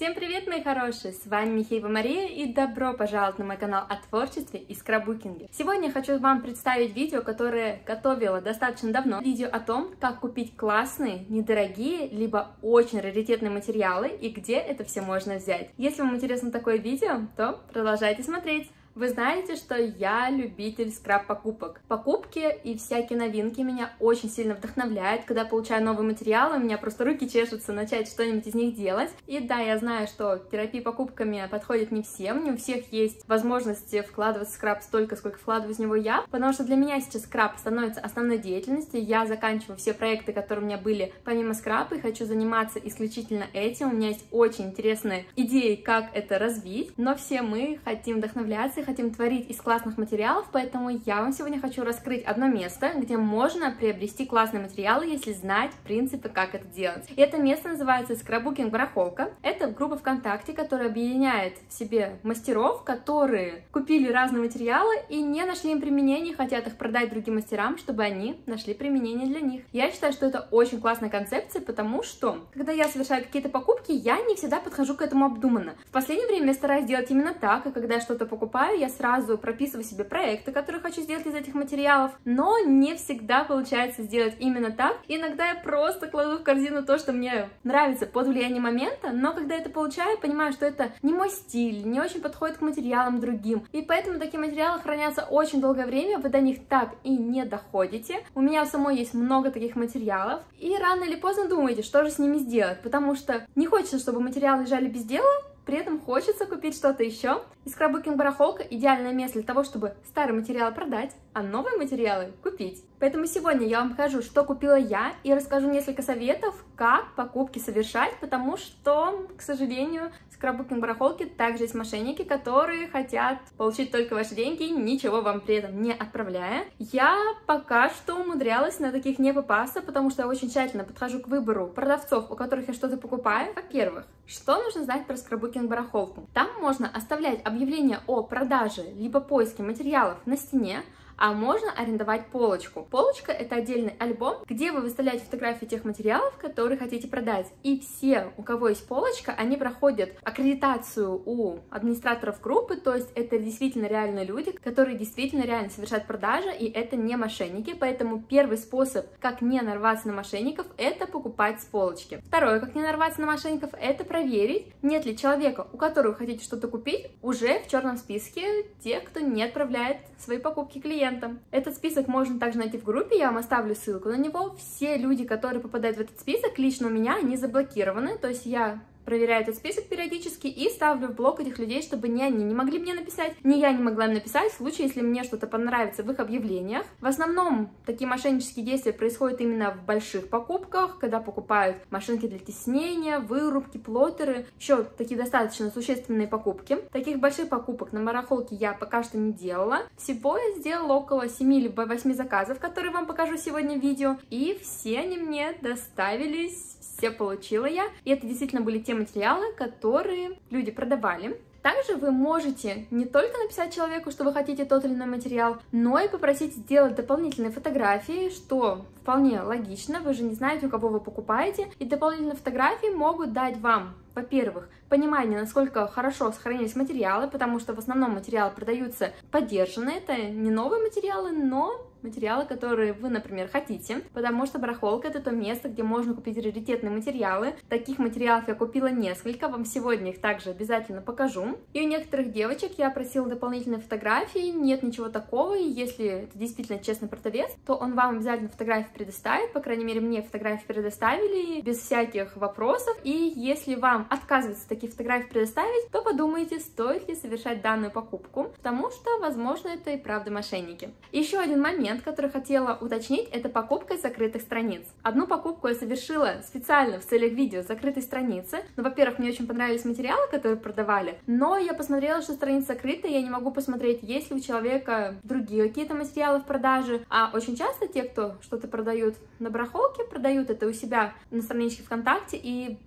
Всем привет, мои хорошие! С вами Михеева Мария и добро пожаловать на мой канал о творчестве и скраббукинге. Сегодня я хочу вам представить видео, которое готовила достаточно давно. Видео о том, как купить классные, недорогие, либо очень раритетные материалы и где это все можно взять. Если вам интересно такое видео, то продолжайте смотреть. Вы знаете, что я любитель скраб-покупок. Покупки и всякие новинки меня очень сильно вдохновляют. Когда получаю новые материалы, у меня просто руки чешутся начать что-нибудь из них делать. И да, я знаю, что терапия покупками подходит не всем, не у всех есть возможность вкладывать в скраб столько, сколько вкладываю в него я, потому что для меня сейчас скраб становится основной деятельностью. Я заканчиваю все проекты, которые у меня были помимо скраба, и хочу заниматься исключительно этим. У меня есть очень интересные идеи, как это развить, но все мы хотим вдохновляться, хотим творить из классных материалов, поэтому я вам сегодня хочу раскрыть одно место, где можно приобрести классные материалы, если знать принципы, как это делать. И это место называется Скраббукинг Барахолка. Это группа ВКонтакте, которая объединяет в себе мастеров, которые купили разные материалы и не нашли им применения, хотят их продать другим мастерам, чтобы они нашли применение для них. Я считаю, что это очень классная концепция, потому что, когда я совершаю какие-то покупки, я не всегда подхожу к этому обдуманно. В последнее время я стараюсь делать именно так, и когда я что-то покупаю, я сразу прописываю себе проекты, которые хочу сделать из этих материалов, но не всегда получается сделать именно так. Иногда я просто кладу в корзину то, что мне нравится под влиянием момента, но когда это получаю, понимаю, что это не мой стиль, не очень подходит к материалам другим, и поэтому такие материалы хранятся очень долгое время, вы до них так и не доходите. У меня самой есть много таких материалов, и рано или поздно думаете, что же с ними сделать, потому что не хочется, чтобы материалы лежали без дела, при этом хочется купить что-то еще. И Скраббукинг Барахолка — идеальное место для того, чтобы старые материалы продать, а новые материалы купить. Поэтому сегодня я вам покажу, что купила я, и расскажу несколько советов, как покупки совершать, потому что, к сожалению, в Скраббукинг Барахолке также есть мошенники, которые хотят получить только ваши деньги, ничего вам при этом не отправляя. Я пока что умудрялась на таких не попасться, потому что я очень тщательно подхожу к выбору продавцов, у которых я что-то покупаю. Во-первых, что нужно знать про Скраббукинг Барахолку? Там можно оставлять объявление о продаже либо поиске материалов на стене, а можно арендовать полочку. Полочка — это отдельный альбом, где вы выставляете фотографии тех материалов, которые хотите продать. И все, у кого есть полочка, они проходят аккредитацию у администраторов группы, то есть это действительно реальные люди, которые действительно реально совершают продажи, и это не мошенники. Поэтому первый способ, как не нарваться на мошенников, это покупать с полочки. Второе, как не нарваться на мошенников, это проверить, нет ли человека, у которого хотите что-то купить, уже в черном списке тех, кто не отправляет свои покупки клиентам. Этот список можно также найти в группе, я вам оставлю ссылку на него. Все люди, которые попадают в этот список, лично у меня, они заблокированы, то есть я проверяю этот список периодически и ставлю в блок этих людей, чтобы ни они не могли мне написать, ни я не могла им написать в случае, если мне что-то понравится в их объявлениях. В основном такие мошеннические действия происходят именно в больших покупках, когда покупают машинки для теснения, вырубки, плоттеры, еще такие достаточно существенные покупки. Таких больших покупок на барахолке я пока что не делала. Всего я сделала около 7 либо 8 заказов, которые вам покажу сегодня в видео, и все они мне доставились, все получила я, и это действительно были те материалы, которые люди продавали. Также вы можете не только написать человеку, что вы хотите тот или иной материал, но и попросить сделать дополнительные фотографии, что вполне логично, вы же не знаете, у кого вы покупаете, и дополнительные фотографии могут дать вам, во-первых, понимание, насколько хорошо сохранились материалы, потому что в основном материалы продаются подержанные, это не новые материалы, но материалы, которые вы, например, хотите, потому что барахолка — это то место, где можно купить раритетные материалы. Таких материалов я купила несколько, вам сегодня их также обязательно покажу. И у некоторых девочек я просила дополнительные фотографии, нет ничего такого, и если это действительно честный продавец, то он вам обязательно фотографии предоставит, по крайней мере, мне фотографии предоставили без всяких вопросов, и если вам отказывается такие фотографии предоставить, то подумайте, стоит ли совершать данную покупку, потому что, возможно, это и правда мошенники. Еще один момент, который хотела уточнить, это покупка закрытых страниц. Одну покупку я совершила специально в целях видео закрытой страницы. Ну, во-первых, мне очень понравились материалы, которые продавали, но я посмотрела, что страница закрыта, я не могу посмотреть, есть ли у человека другие какие-то материалы в продаже. А очень часто те, кто что-то продают на барахолке, продают это у себя на страничке ВКонтакте, и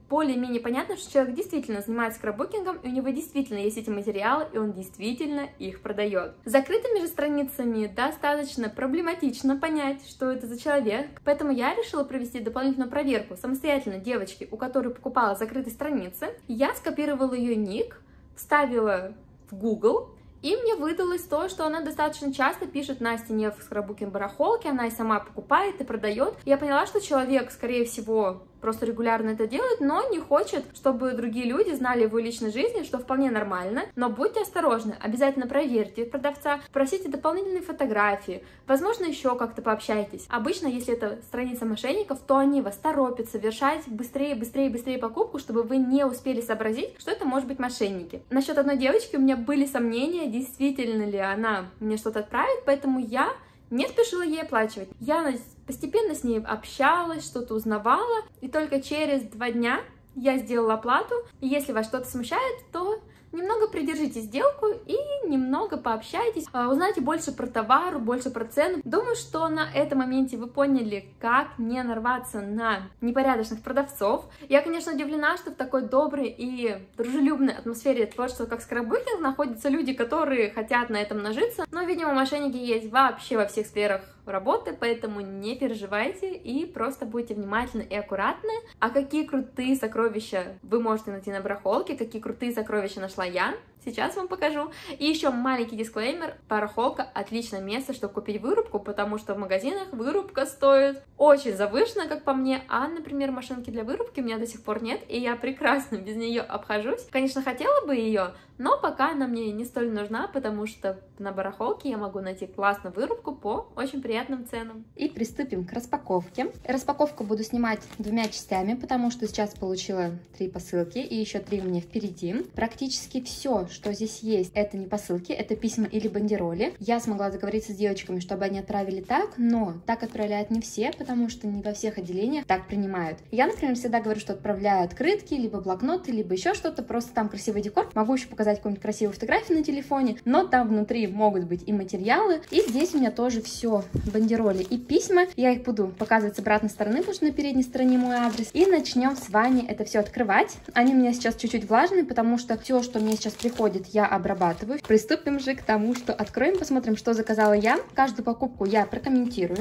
более-менее понятно, что человек действительно занимается скраббукингом, и у него действительно есть эти материалы, и он действительно их продает. С закрытыми же страницами достаточно проблематично понять, что это за человек, поэтому я решила провести дополнительную проверку самостоятельно девочки, у которой покупала закрытые страницы. Я скопировала ее ник, вставила в Google, и мне выдалось то, что она достаточно часто пишет на стене в скраббукинг барахолке, она и сама покупает и продает. Я поняла, что человек, скорее всего, просто регулярно это делает, но не хочет, чтобы другие люди знали его личной жизни, что вполне нормально. Но будьте осторожны, обязательно проверьте продавца, просите дополнительные фотографии, возможно, еще как-то пообщайтесь. Обычно, если это страница мошенников, то они вас торопят совершать быстрее покупку, чтобы вы не успели сообразить, что это может быть мошенники. Насчет одной девочки у меня были сомнения, действительно ли она мне что-то отправит, поэтому я не спешила ей оплачивать. Я постепенно с ней общалась, что-то узнавала, и только через 2 дня я сделала оплату. И если вас что-то смущает, то немного придержите сделку и немного пообщайтесь, узнайте больше про товар, больше про цену. Думаю, что на этом моменте вы поняли, как не нарваться на непорядочных продавцов. Я, конечно, удивлена, что в такой доброй и дружелюбной атмосфере творчества, как скраббукинг, находятся люди, которые хотят на этом нажиться, но, видимо, мошенники есть вообще во всех сферах работы, поэтому не переживайте и просто будьте внимательны и аккуратны. А какие крутые сокровища вы можете найти на барахолке, какие крутые сокровища нашла я, сейчас вам покажу. И еще маленький дисклеймер: барахолка — отличное место, чтобы купить вырубку, потому что в магазинах вырубка стоит очень завышенно, как по мне, а, например, машинки для вырубки у меня до сих пор нет, и я прекрасно без нее обхожусь. Конечно, хотела бы ее, но пока она мне не столь нужна, потому что на барахолке я могу найти классную вырубку по очень приятным ценам. И приступим к распаковке. Распаковку буду снимать 2 частями, потому что сейчас получила 3 посылки, и еще 3 у меня впереди. Практически все, что здесь есть, это не посылки, это письма или бандероли. Я смогла договориться с девочками, чтобы они отправили так, но так отправляют не все, потому что не во всех отделениях так принимают. Я, например, всегда говорю, что отправляю открытки, либо блокноты, либо еще что-то, просто там красивый декор. Могу еще показать какую-нибудь красивую фотографию на телефоне, но там внутри могут быть и материалы. И здесь у меня тоже все бандероли и письма. Я их буду показывать с обратной стороны, потому что на передней стороне мой адрес. И начнем с вами это все открывать. Они у меня сейчас чуть-чуть влажные, потому что все, что мне сейчас приходит, я обрабатываю. Приступим же к тому, что откроем, посмотрим, что заказала я. Каждую покупку я прокомментирую.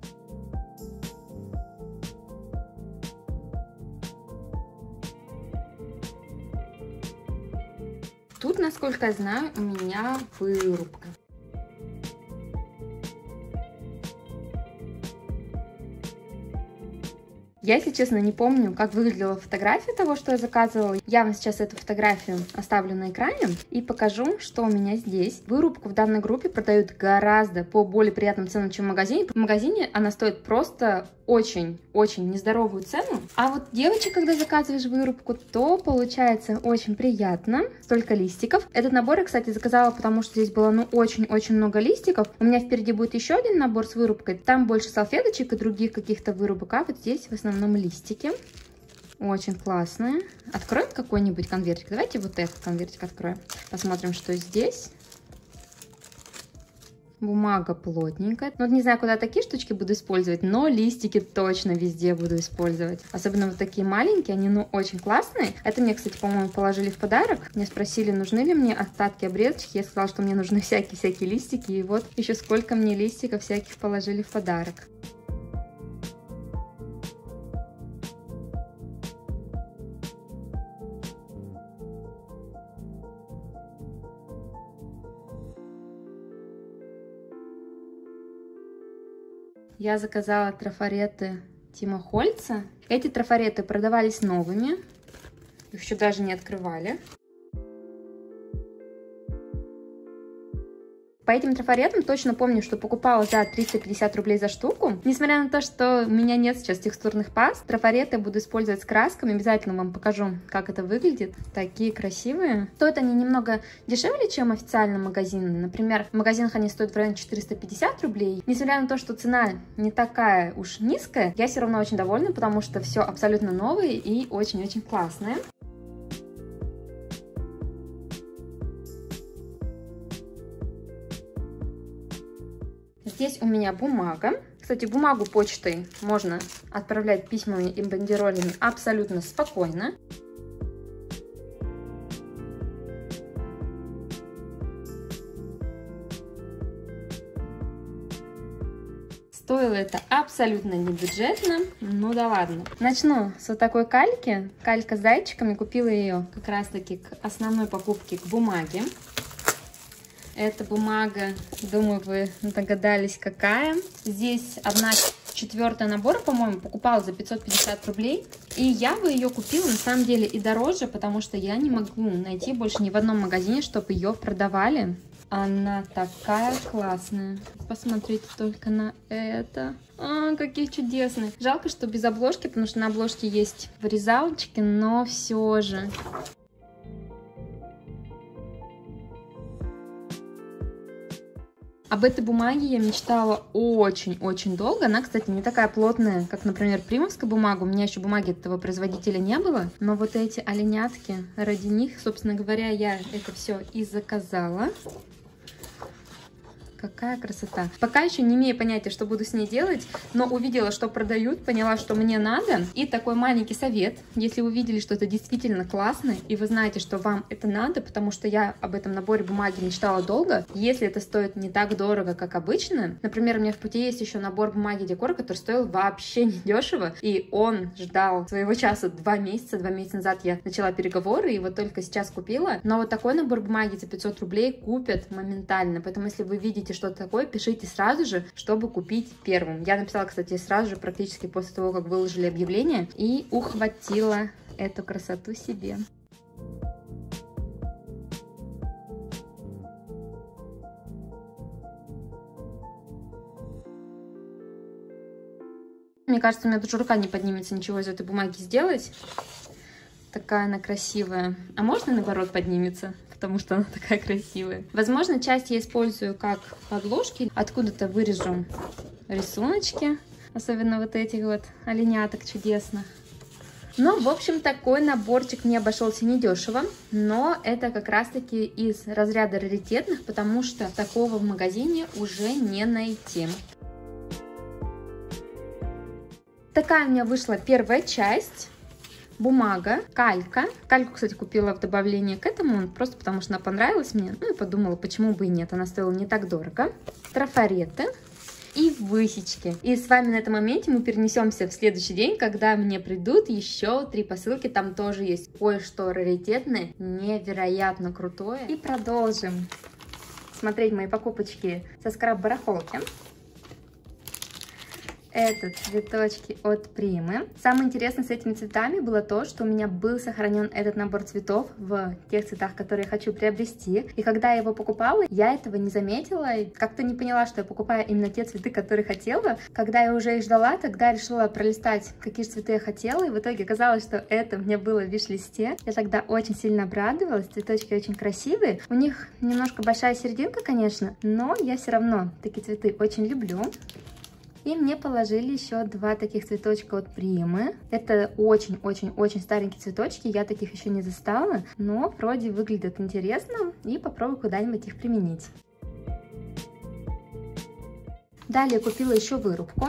Тут, насколько я знаю, у меня вырубка. Я, если честно, не помню, как выглядела фотография того, что я заказывала. Я вам сейчас эту фотографию оставлю на экране и покажу, что у меня здесь. Вырубку в данной группе продают гораздо по более приятным ценам, чем в магазине. В магазине она стоит просто очень нездоровую цену. А вот, девочек, когда заказываешь вырубку, то получается очень приятно. Столько листиков. Этот набор я, кстати, заказала, потому что здесь было, очень много листиков. У меня впереди будет еще один набор с вырубкой. Там больше салфеточек и других каких-то вырубок, а вот здесь в основном листики. Очень классные. Откроем какой-нибудь конвертик. Давайте вот этот конвертик откроем. Посмотрим, что здесь. Бумага плотненькая. Ну, не знаю, куда такие штучки буду использовать, но листики точно везде буду использовать. Особенно вот такие маленькие, они, очень классные. Это мне, кстати, по-моему, положили в подарок. Меня спросили, нужны ли мне остатки обрезочки. Я сказала, что мне нужны всякие листики. И вот еще сколько мне листиков всяких положили в подарок. Я заказала трафареты Тима Хольца. Эти трафареты продавались новыми. Их еще даже не открывали. По этим трафаретам точно помню, что покупала за 350 рублей за штуку. Несмотря на то, что у меня нет сейчас текстурных паст, трафареты буду использовать с красками. Обязательно вам покажу, как это выглядит. Такие красивые. Стоят они немного дешевле, чем официально магазины. Например, в магазинах они стоят в районе 450 рублей. Несмотря на то, что цена не такая уж низкая, я все равно очень довольна, потому что все абсолютно новое и очень-очень классное. Здесь у меня бумага. Кстати, бумагу почтой можно отправлять письмами и бандеролями абсолютно спокойно. Стоило это абсолютно не бюджетно, ну да ладно. Начну с вот такой кальки. Калька с зайчиками, купила ее как раз таки к основной покупке, к бумаге. Эта бумага, думаю, вы догадались, какая. Здесь 1/4 набора, по-моему, покупала за 550 рублей. И я бы ее купила, на самом деле, и дороже, потому что я не могу найти больше ни в одном магазине, чтобы ее продавали. Она такая классная. Посмотрите только на это. Какие чудесные. Жалко, что без обложки, потому что на обложке есть вырезалочки, но все же. Об этой бумаге я мечтала очень-очень долго. Она, кстати, не такая плотная, как, например, примовская бумага. У меня еще бумаги этого производителя не было. Но вот эти оленятки, ради них, собственно говоря, я это все и заказала. Какая красота. Пока еще не имею понятия, что буду с ней делать, но увидела, что продают, поняла, что мне надо. И такой маленький совет. Если вы увидели, что это действительно классно, и вы знаете, что вам это надо, потому что я об этом наборе бумаги мечтала долго, если это стоит не так дорого, как обычно. Например, у меня в пути есть еще набор бумаги декора, который стоил вообще недешево, и он ждал своего часа 2 месяца. 2 месяца назад я начала переговоры, и вот только сейчас купила. Но вот такой набор бумаги за 500 рублей купят моментально. Поэтому, если вы видите что-то такое, пишите сразу же, чтобы купить первым. Я написала, кстати, сразу же, практически после того, как выложили объявление, и ухватила эту красоту себе. Мне кажется, у меня даже рука не поднимется ничего из этой бумаги сделать. Такая она красивая. А можно, наоборот, поднимется? Потому что она такая красивая. Возможно, часть я использую как подложки. Откуда-то вырежу рисуночки. Особенно вот этих вот оленяток чудесных. Ну, в общем, такой наборчик мне обошелся недешево. Но это как раз-таки из разряда раритетных, потому что такого в магазине уже не найти. Такая у меня вышла первая часть. Бумага, калька. Кальку, кстати, купила в добавление к этому, просто потому что она понравилась мне. Ну и подумала, почему бы и нет, она стоила не так дорого. Трафареты и высечки. И с вами на этом моменте мы перенесемся в следующий день, когда мне придут еще 3 посылки. Там тоже есть кое-что раритетное, невероятно крутое. И продолжим смотреть мои покупочки со скраб-барахолки. Это цветочки от Примы. Самое интересное с этими цветами было то, что у меня был сохранен этот набор цветов в тех цветах, которые я хочу приобрести. И когда я его покупала, я этого не заметила и как-то не поняла, что я покупаю именно те цветы, которые хотела. Когда я уже их ждала, тогда решила пролистать, какие же цветы я хотела. И в итоге оказалось, что это мне было в виш-листе. Я тогда очень сильно обрадовалась. Цветочки очень красивые. У них немножко большая серединка, конечно, но я все равно такие цветы очень люблю. И мне положили еще 2 таких цветочка от Примы. Это очень-очень-очень старенькие цветочки, я таких еще не застала, но вроде выглядят интересно, и попробую куда-нибудь их применить. Далее купила еще вырубку.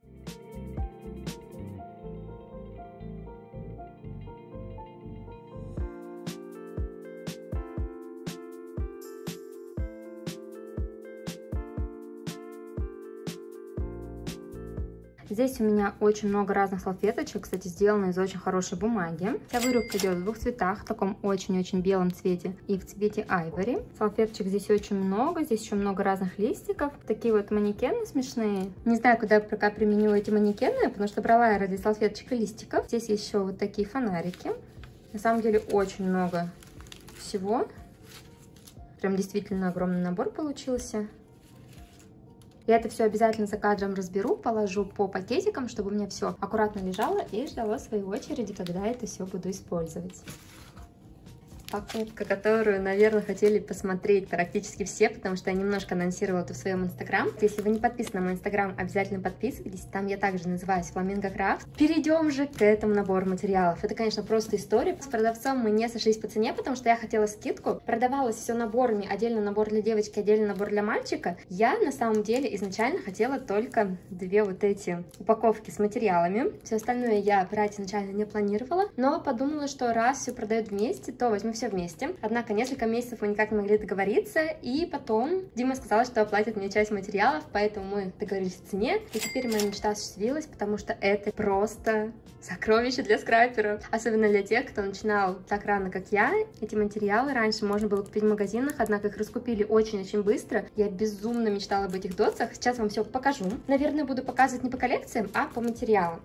Здесь у меня очень много разных салфеточек, кстати, сделаны из очень хорошей бумаги. Вся вырубка идет в 2 цветах, в таком очень-очень белом цвете и в цвете айвори. Салфеточек здесь очень много, здесь еще много разных листиков. Такие вот манекены смешные. Не знаю, куда я пока применю эти манекены, потому что брала я ради салфеточек и листиков. Здесь еще вот такие фонарики. На самом деле очень много всего. Прям действительно огромный набор получился. Я это все обязательно за кадром разберу, положу по пакетикам, чтобы у меня все аккуратно лежало и ждало своей очереди, когда это все буду использовать. покупка, которую, наверное, хотели посмотреть практически все, потому что я немножко анонсировала это в своем инстаграм. Если вы не подписаны на мой инстаграм, обязательно подписывайтесь, там я также называюсь Flamingo Craft. Перейдем же к этому набору материалов. Это, конечно, просто история. С продавцом мы не сошлись по цене, потому что я хотела скидку. Продавалось все наборами, отдельно набор для девочки, отдельно набор для мальчика. Я на самом деле изначально хотела только две вот эти упаковки с материалами. Все остальное я брать изначально не планировала, но подумала, что раз все продают вместе, то возьму все вместе. Однако несколько месяцев мы никак не могли договориться, и потом Дима сказала, что оплатит мне часть материалов, поэтому мы договорились о цене, и теперь моя мечта осуществилась, потому что это просто сокровище для скраперов, особенно для тех, кто начинал так рано, как я. Эти материалы раньше можно было купить в магазинах, однако их раскупили очень-очень быстро. Я безумно мечтала об этих дотсах, сейчас вам все покажу. Наверное, буду показывать не по коллекциям, а по материалам.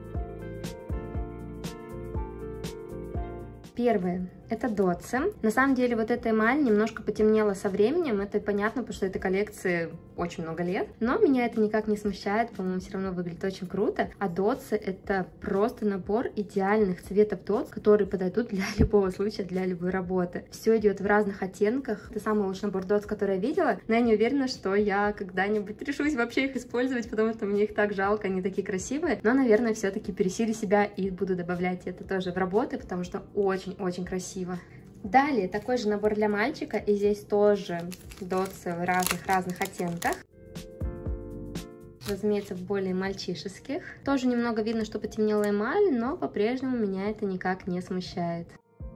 Первое. Это дотсы. На самом деле вот эта эмаль немножко потемнела со временем, это понятно, потому что этой коллекции очень много лет, но меня это никак не смущает, по-моему, все равно выглядит очень круто. А дотсы — это просто набор идеальных цветов дотс, которые подойдут для любого случая, для любой работы. Все идет в разных оттенках. Это самый лучший набор дотс, который я видела, но я не уверена, что я когда-нибудь решусь вообще их использовать, потому что мне их так жалко, они такие красивые, но, наверное, все-таки пересилю себя и буду добавлять это тоже в работы, потому что очень-очень красиво. Далее такой же набор для мальчика, и здесь тоже дотсы в разных оттенках. Разумеется, в более мальчишеских. Тоже немного видно, что потемнела эмаль, но по-прежнему меня это никак не смущает.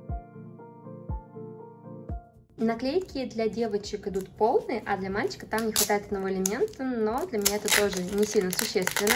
Наклейки для девочек идут полные, а для мальчика там не хватает одного элемента, но для меня это тоже не сильно существенно.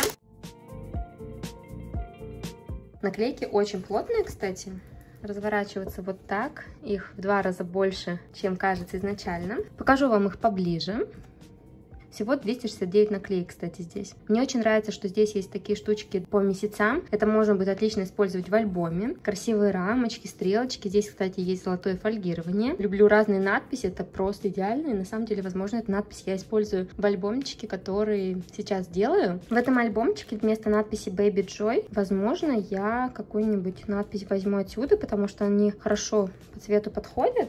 Наклейки очень плотные, кстати. Разворачиваются вот так, их в 2 раза больше, чем кажется изначально. Покажу вам их поближе. Всего 269 наклеек, кстати, здесь. Мне очень нравится, что здесь есть такие штучки по месяцам. Это можно будет отлично использовать в альбоме. Красивые рамочки, стрелочки. Здесь, кстати, есть золотое фольгирование. Люблю разные надписи, это просто идеально. И на самом деле, возможно, эту надпись я использую в альбомчике, который сейчас делаю. В этом альбомчике вместо надписи Baby Joy, возможно, я какую-нибудь надпись возьму отсюда, потому что они хорошо по цвету подходят.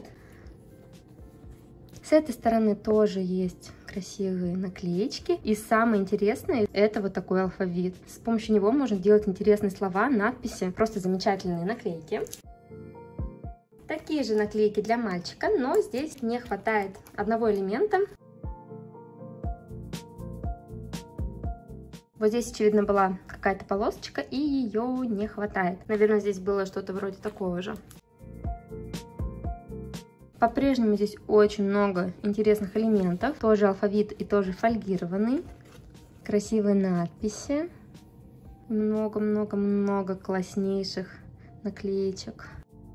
С этой стороны тоже есть красивые наклеечки. И самое интересное, это вот такой алфавит. С помощью него можно делать интересные слова, надписи. Просто замечательные наклейки. Такие же наклейки для мальчика, но здесь не хватает одного элемента. Вот здесь, очевидно, была какая-то полосочка, и ее не хватает. Наверное, здесь было что-то вроде такого же. По-прежнему здесь очень много интересных элементов. Тоже алфавит и тоже фольгированный. Красивые надписи. Много-много-много класснейших наклеечек.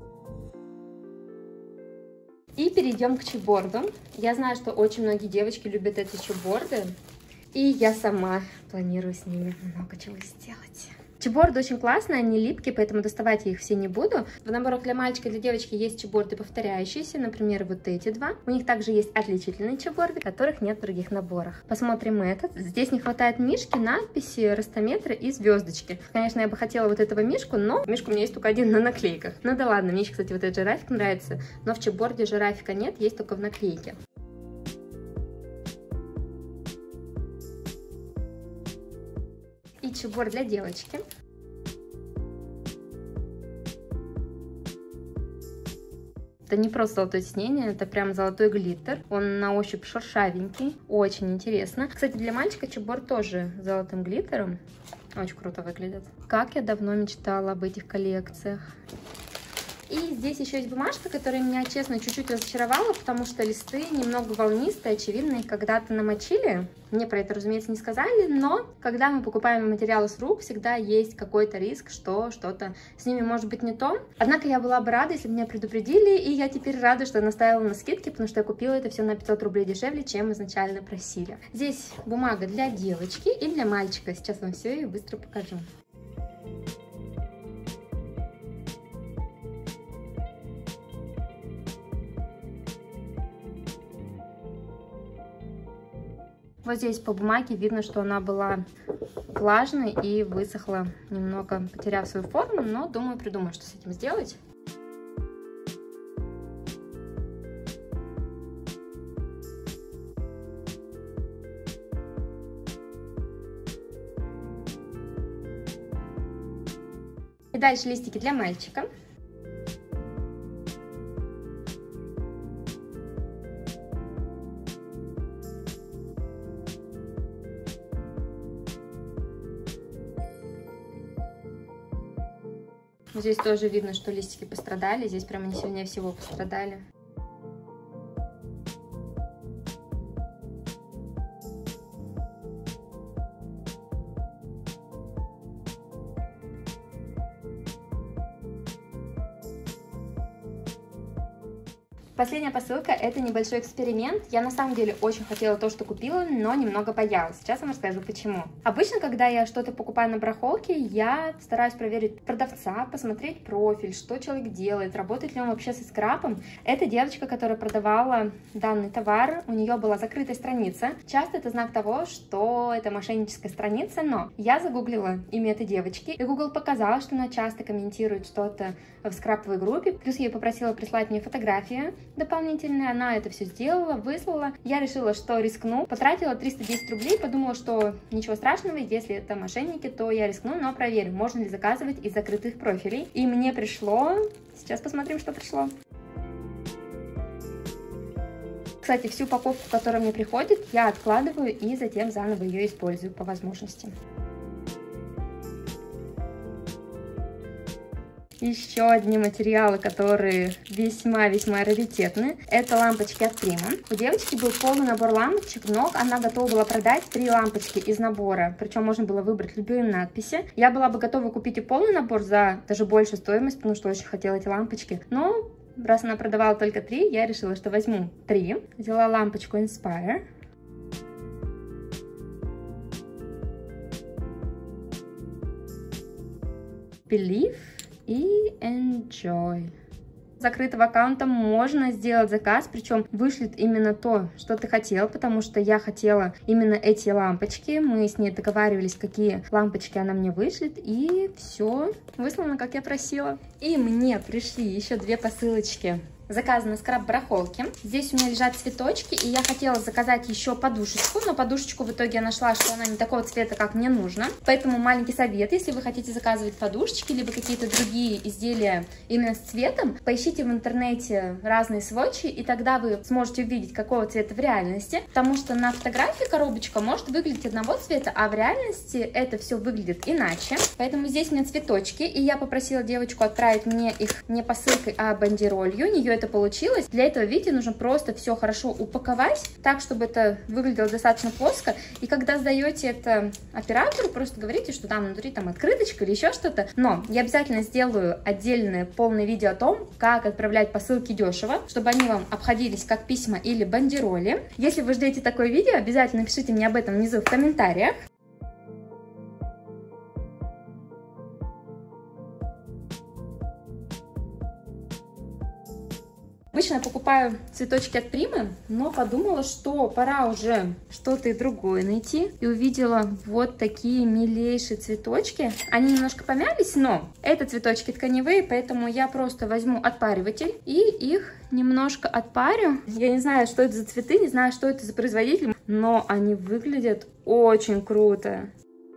И перейдем к чипборду. Я знаю, что очень многие девочки любят эти чипборды. И я сама планирую с ними много чего сделать. Чипборды очень классные, они липкие, поэтому доставать я их все не буду. В наборах для мальчика и для девочки есть чипборды повторяющиеся, например, вот эти два. У них также есть отличительные чипборды, которых нет в других наборах. Посмотрим этот. Здесь не хватает мишки, надписи, ростометры и звездочки. Конечно, я бы хотела вот этого мишку, но мишку у меня есть только один на наклейках. Ну да ладно, мне еще, кстати, вот этот жирафик нравится, но в чипборде жирафика нет, есть только в наклейке. И чипборд для девочки. Это не просто золотое тиснение, это прям золотой глиттер. Он на ощупь шершавенький, очень интересно. Кстати, для мальчика чипборд тоже с золотым глиттером. Очень круто выглядит. Как я давно мечтала об этих коллекциях. И здесь еще есть бумажка, которая меня, честно, чуть-чуть разочаровала, потому что листы немного волнистые, очевидно, их когда-то намочили. Мне про это, разумеется, не сказали, но когда мы покупаем материалы с рук, всегда есть какой-то риск, что что-то с ними может быть не то. Однако я была бы рада, если бы меня предупредили, и я теперь рада, что наставила на скидки, потому что я купила это все на 500 рублей дешевле, чем изначально просили. Здесь бумага для девочки и для мальчика. Сейчас вам все и быстро покажу. Вот здесь по бумаге видно, что она была влажной и высохла, немного потеряв свою форму, но думаю, придумаю, что с этим сделать. И дальше листики для мальчика. Здесь тоже видно, что листики пострадали. Здесь прямо не сильнее всего пострадали. Последняя посылка — это небольшой эксперимент. Я на самом деле очень хотела то, что купила, но немного боялась. Сейчас вам расскажу, почему. Обычно, когда я что-то покупаю на барахолке, я стараюсь проверить продавца, посмотреть профиль, что человек делает, работает ли он вообще со скрапом. Эта девочка, которая продавала данный товар, у нее была закрытая страница. Часто это знак того, что это мошенническая страница, но я загуглила имя этой девочки, и Google показал, что она часто комментирует что-то в скраповой группе. Плюс я попросила прислать мне фотографии дополнительные, она это все сделала, выслала. Я решила, что рискну, потратила 310 рублей, подумала, что ничего страшного, если это мошенники, то я рискну, но проверю, можно ли заказывать из закрытых профилей. И мне пришло, сейчас посмотрим, что пришло. Кстати, всю упаковку, которая мне приходит, я откладываю и затем заново ее использую по возможности. Еще одни материалы, которые весьма-весьма раритетны, это лампочки от Prima. У девочки был полный набор лампочек, но она готова была продать 3 лампочки из набора, причем можно было выбрать любые надписи. Я была бы готова купить и полный набор за даже большую стоимость, потому что очень хотела эти лампочки, но раз она продавала только 3, я решила, что возьму 3. Взяла лампочку Inspire. Believe и Enjoy. С закрытого аккаунта можно сделать заказ, причем вышлет именно то, что ты хотел, потому что я хотела именно эти лампочки. Мы с ней договаривались, какие лампочки она мне вышлет, и все выслано, как я просила. И мне пришли еще 2 посылочки. Заказано скраб-барахолки. Здесь у меня лежат цветочки, и я хотела заказать еще подушечку, но подушечку в итоге я нашла, что она не такого цвета, как мне нужно. Поэтому маленький совет, если вы хотите заказывать подушечки, либо какие-то другие изделия именно с цветом, поищите в интернете разные сводчи, и тогда вы сможете увидеть, какого цвета в реальности, потому что на фотографии коробочка может выглядеть одного цвета, а в реальности это все выглядит иначе. Поэтому здесь у меня цветочки, и я попросила девочку отправить мне их не посылкой, а бандеролью. У нее это получилось. Для этого, видите, нужно просто все хорошо упаковать, так, чтобы это выглядело достаточно плоско. И когда сдаете это оператору, просто говорите, что там внутри там открыточка или еще что-то. Но я обязательно сделаю отдельное полное видео о том, как отправлять посылки дешево, чтобы они вам обходились как письма или бандероли. Если вы ждете такое видео, обязательно пишите мне об этом внизу в комментариях. Обычно я покупаю цветочки от Примы, но подумала, что пора уже что-то и другое найти. И увидела вот такие милейшие цветочки. Они немножко помялись, но это цветочки тканевые, поэтому я просто возьму отпариватель и их немножко отпарю. Я не знаю, что это за цветы, не знаю, что это за производитель, но они выглядят очень круто.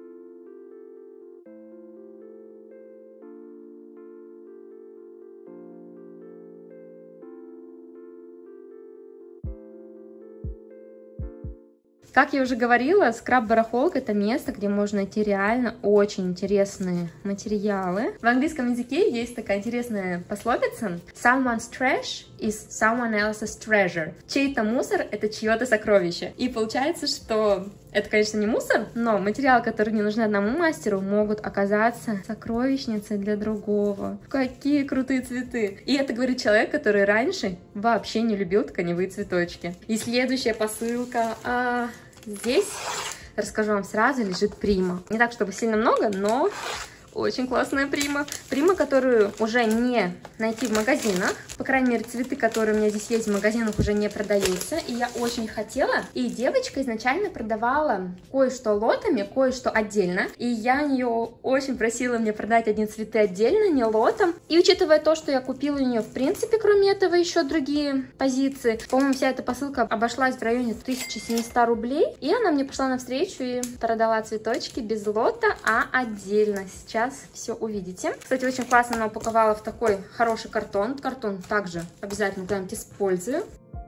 Как я уже говорила, скраб-барахолка — это место, где можно найти реально очень интересные материалы. В английском языке есть такая интересная пословица: Someone's trash is someone else's treasure. Чей-то мусор — это чье-то сокровище. И получается, что это, конечно, не мусор, но материалы, которые не нужны одному мастеру, могут оказаться сокровищницей для другого. Какие крутые цветы! И это говорит человек, который раньше вообще не любил тканевые цветочки. И следующая посылка. Здесь, расскажу вам сразу, лежит Прима. Не так, чтобы сильно много, но очень классная Прима. Прима, которую уже не найти в магазинах. По крайней мере, цветы, которые у меня здесь есть в магазинах, уже не продаются. И я очень хотела. И девочка изначально продавала кое-что лотами, кое-что отдельно. И я нее очень просила мне продать одни цветы отдельно, не лотом. И учитывая то, что я купила у нее, в принципе, кроме этого, еще другие позиции. По-моему, вся эта посылка обошлась в районе 1700 рублей. И она мне пошла навстречу и продала цветочки без лота, а отдельно. Сейчас сейчас все увидите. Кстати, очень классно она упаковала в такой хороший картон. Картон также обязательно когда-нибудь использую.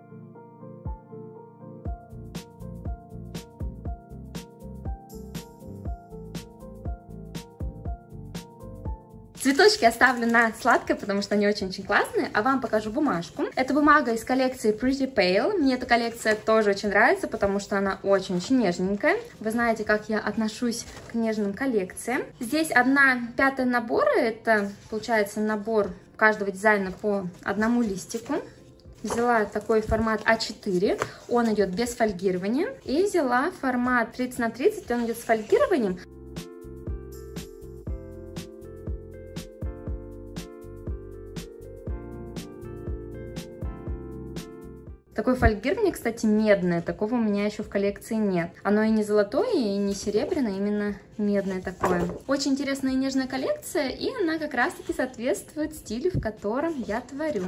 Цветочки оставлю на сладкое, потому что они очень-очень классные, а вам покажу бумажку. Это бумага из коллекции Pretty Pale. Мне эта коллекция тоже очень нравится, потому что она очень-очень нежненькая. Вы знаете, как я отношусь к нежным коллекциям. Здесь 1/5 набора, это получается набор каждого дизайна по одному листику. Взяла такой формат А4, он идет без фольгирования. И взяла формат 30 на 30, он идет с фольгированием. Такое фольгирование, кстати, медное, такого у меня еще в коллекции нет. Оно и не золотое, и не серебряное, именно медное такое. Очень интересная и нежная коллекция, и она как раз-таки соответствует стилю, в котором я творю.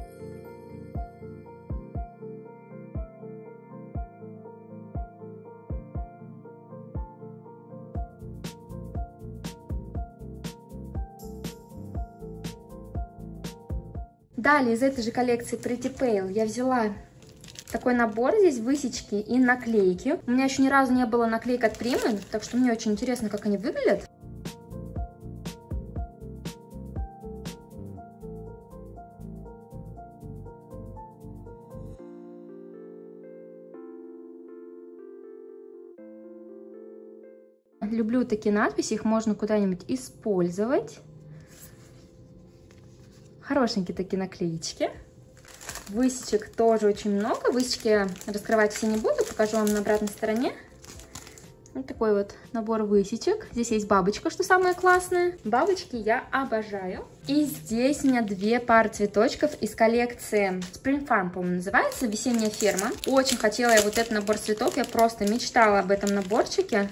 Далее из этой же коллекции Pretty Pale я взяла такой набор, здесь высечки и наклейки. У меня еще ни разу не было наклеек от Примы, так что мне очень интересно, как они выглядят. Люблю такие надписи, их можно куда-нибудь использовать. Хорошенькие такие наклеечки. Высечек тоже очень много. Высечки я раскрывать все не буду, покажу вам на обратной стороне. Вот такой вот набор высечек. Здесь есть бабочка, что самое классное. Бабочки я обожаю. И здесь у меня 2 пары цветочков из коллекции Spring Farm, по-моему, называется, весенняя ферма. Очень хотела я вот этот набор цветов, я просто мечтала об этом наборчике.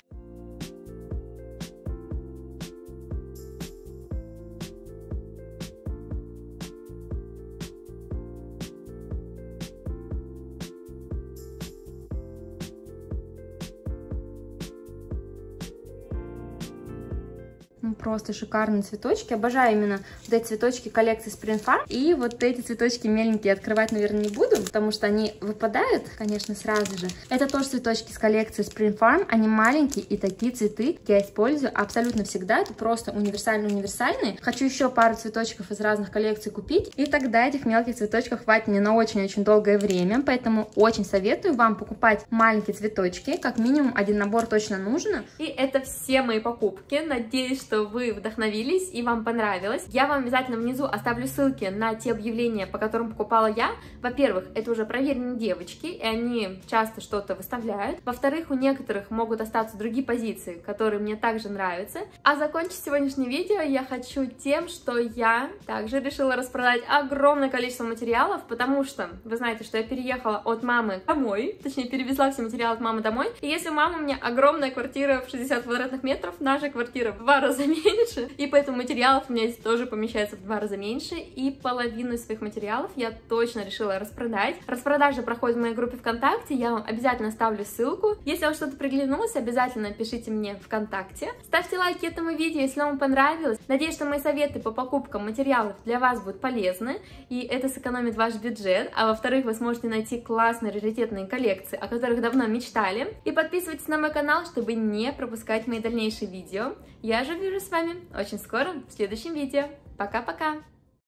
Просто шикарные цветочки. Обожаю именно вот эти цветочки коллекции Spring Farm. И вот эти цветочки меленькие открывать, наверное, не буду, потому что они выпадают, конечно, сразу же. Это тоже цветочки с коллекции Spring Farm. Они маленькие, и такие цветы я использую абсолютно всегда. Это просто универсальные. Хочу еще пару цветочков из разных коллекций купить, и тогда этих мелких цветочков хватит мне на очень-очень долгое время. Поэтому очень советую вам покупать маленькие цветочки. Как минимум один набор точно нужно. И это все мои покупки. Надеюсь, что вы вдохновились и вам понравилось. Я вам обязательно внизу оставлю ссылки на те объявления, по которым покупала я. Во-первых, это уже проверенные девочки, и они часто что-то выставляют. Во-вторых, у некоторых могут остаться другие позиции, которые мне также нравятся. А закончить сегодняшнее видео я хочу тем, что я также решила распродать огромное количество материалов, потому что вы знаете, что я переехала от мамы домой, точнее перевезла все материалы от мамы домой. И если у мамы у меня огромная квартира в 60 квадратных метров, наша квартира в 2 раза меньше, и поэтому материалов у меня здесь тоже помещается в 2 раза меньше, и половину из своих материалов я точно решила распродать. Распродажа проходит в моей группе ВКонтакте, я вам обязательно оставлю ссылку. Если вам что-то приглянулось, обязательно пишите мне ВКонтакте. Ставьте лайки этому видео, если вам понравилось. Надеюсь, что мои советы по покупкам материалов для вас будут полезны, и это сэкономит ваш бюджет, а во-вторых, вы сможете найти классные раритетные коллекции, о которых давно мечтали. И подписывайтесь на мой канал, чтобы не пропускать мои дальнейшие видео. Я же увижусь с вами очень скоро в следующем видео. Пока-пока!